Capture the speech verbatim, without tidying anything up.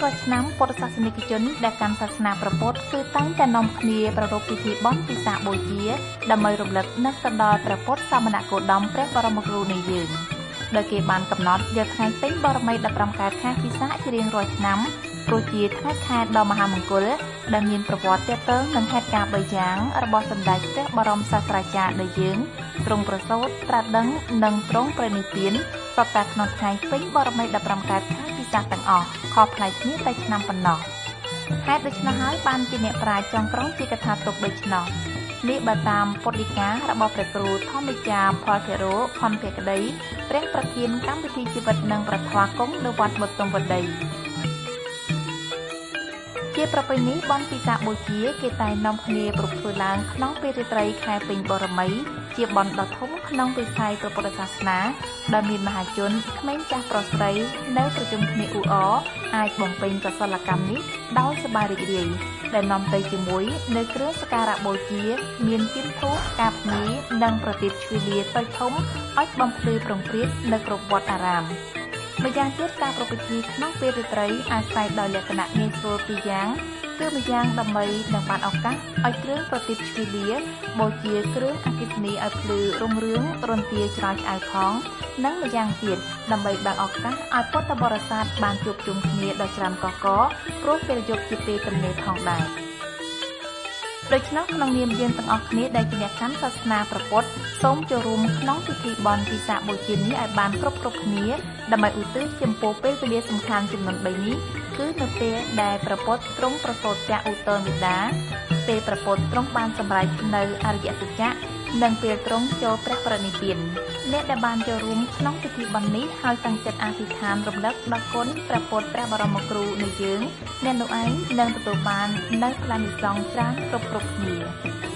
រាល់ឆ្នាំពុទ្ធសាសនិកជនដែលកាន់សាសនាព្រះពុទ្ធគឺតែងតែនាំគ្នាប្រារព្ធពិធីបុណ្យពិសាខបូជាដើម្បីរំលឹកនឹកទៅដល់ព្រះពុទ្ធសមណគោតមព្រះបរមគ្រូនៃយើងដោយគេបានកំណត់យកថ្ងៃពេញបរមីដប់ប្រាំកើតខែពិសាខជារៀងរាល់ឆ្នាំព្រោះជាថ្ងៃខែដ៏មហាមង្គលដែលមានប្រវត្តិទាក់ទងនឹងហេតុការណ៍បីយ៉ាងរបស់សម្ដេចព្រះបរមសាស្ត្រាចារ្យនៃយើងទ្រង់ប្រសូតត្រាស់ដឹងនិងទ្រង់ប្រណិពានសុទ្ធតែក្នុងថ្ងៃពេញបរមីដប់ប្រាំកើតខែពិសាខទាំងអស់ខុសប្លែកគ្នាតែឆ្នាំប៉ុណ្ណោះហេតុដូច្នោះហើយបានជាអ្នកប្រាជ្ញចុងក្រោយជាកថាទុកដូច្នោះនេះបើតាមពុទ្ធដីការបស់ព្រះគ្រូធម្មចារ្យផលធរោផនភក្តីព្រះប្រធានកម្មវិធីជីវិតនិងប្រថ្វាគង់នៅវត្តបុត្រវតីជាប្រពៃណីបុណ្យពិសាខបូជាគេតែងនាំគ្នាប្រពៃធ្វើឡើងក្នុងពេលរាត្រីខែពេញបរមីជាបុណ្យដ៏ធំក្នុងវិស័យព្រះពុទ្ធសាសនាដែលមានមហាជនក្មេងចាស់ប្រុសស្រីនៅប្រជុំគ្នាអ៊ូអរអាចបំពេញកុសលកម្មនេះដោយសប្បាយរីករាយដែលនាំទៅជាមួយនៅគ្រឿងសក្ការៈបូជាមានទៀនធូបកាផ្ញីនិងប្រទីបជ្វីលាតូចធំឲ្យបំភ្លឺប្រងព្រាតនៅគ្រប់វត្តអារាមម្យ៉ាងទៀតការប្រពៃពិធីក្នុងពេលរាត្រីអាស្រ័យដោយលក្ខណៈងាយស្រួលពីរយ៉ាងគឺម្យ៉ាងដើម្បីនឹងបានឱកាសឲ្យគ្រឿងប្រទីបជ្វីលាបូជាគ្រឿងអគ្គិសនីឲ្យភ្លឺរុងរឿងរន្ទាច្រោយឆ្អៅផងនិងម្យ៉ាងទៀតដើម្បីបើកឱកាសឲ្យពុទ្ធបរិស័ទបានជួបជុំគ្នាដ៏ច្រើនកកកព្រោះពេលយប់ជាពេលទំនេរផងដែរដូច្នោះក្នុងនាមយើងទាំងអស់គ្នាដែលជាអ្នកកាន់សាសនាព្រះពុទ្ធសូមចូលរួមក្នុងពិធីបុណ្យពិសាខបូជានេះឲ្យបានគ្រប់គ្រប់គ្នាដើម្បីឧទ្ទិសចំពោះពេលវេលាសំខាន់ចំនួនបីនេះគឺនៅពេលដែលព្រះពុទ្ធទ្រង់ប្រសូតចាក់ឧត្តរមេដាពេលព្រះពុទ្ធទ្រង់បានសម្រេចនៅអរិយសច្ចៈនិងពេលទ្រង់ចូលព្រះបរិនិព្វានអ្នកដែលបានចូលរួមក្នុងពិធីបុណ្យនេះហើយតាំងចិត្តអធិដ្ឋានរំលឹកដល់គុណព្រះពុទ្ធព្រះបរមគ្រូនៃយើងអ្នកនោះឯងនឹងទទួលបាននៅផ្លានិសង្ឃច្រើនគ្រប់គ្រប់គ្នា